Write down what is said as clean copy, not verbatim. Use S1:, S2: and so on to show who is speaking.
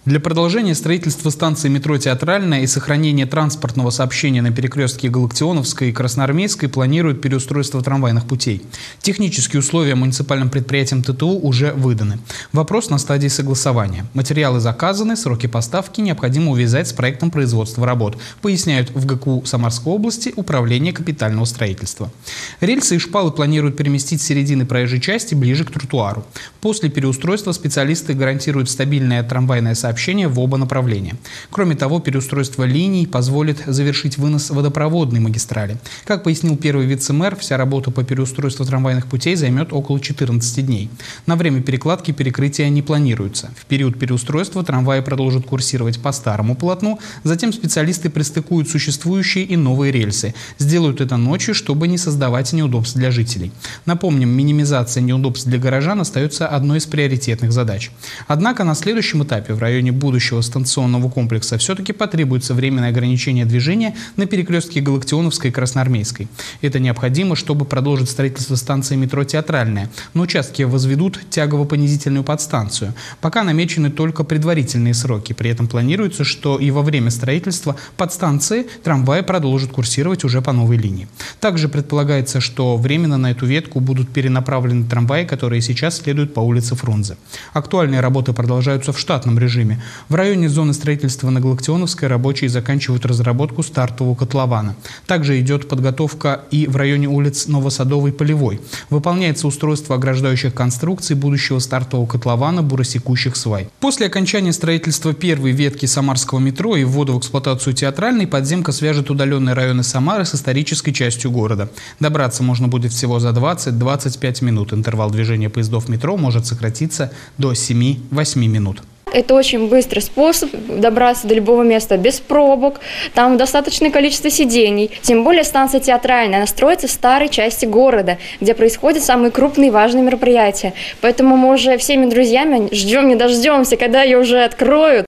S1: Для продолжения строительства станции метро «Театральная» и сохранения транспортного сообщения на перекрестке Галактионовской и Красноармейской планируют переустройство трамвайных путей. Технические условия муниципальным предприятиям ТТУ уже выданы. Вопрос на стадии согласования. Материалы заказаны, сроки поставки необходимо увязать с проектом производства работ, поясняют в ГКУ Самарской области Управление капитального строительства. Рельсы и шпалы планируют переместить с середины проезжей части ближе к тротуару. После переустройства специалисты гарантируют стабильное трамвайное сообщение в оба направления. Кроме того, переустройство линий позволит завершить вынос водопроводной магистрали. Как пояснил первый вице-мэр, вся работа по переустройству трамвайных путей займет около 14 дней. На время перекладки перекрытия не планируется. В период переустройства трамваи продолжат курсировать по старому полотну, затем специалисты пристыкуют существующие и новые рельсы. Сделают это ночью, чтобы не создавать неудобств для жителей. Напомним, минимизация неудобств для горожан остается одной из приоритетных задач. Однако на следующем этапе в районе будущего станционного комплекса все-таки потребуется временное ограничение движения на перекрестке Галактионовской и Красноармейской. Это необходимо, чтобы продолжить строительство станции метро «Театральная». На участке возведут тягово-понизительную подстанцию. Пока намечены только предварительные сроки. При этом планируется, что и во время строительства подстанции трамваи продолжат курсировать уже по новой линии. Также предполагается, что временно на эту ветку будут перенаправлены трамваи, которые сейчас следуют по улице Фрунзе. Актуальные работы продолжаются в штатном режиме. В районе зоны строительства на Галактионовской рабочие заканчивают разработку стартового котлована. Также идет подготовка и в районе улиц Новосадовой и Полевой. Выполняется устройство ограждающих конструкций будущего стартового котлована буросекущих свай. После окончания строительства первой ветки Самарского метро и ввода в эксплуатацию Театральной, подземка свяжет удаленные районы Самары с исторической частью города. Добраться можно будет всего за 20-25 минут. Интервал движения поездов метро может сократиться до 7-8 минут.
S2: Это очень быстрый способ добраться до любого места без пробок, там достаточное количество сидений. Тем более станция Театральная, она строится в старой части города, где происходят самые крупные и важные мероприятия. Поэтому мы уже всеми друзьями ждем, не дождемся, когда ее уже откроют.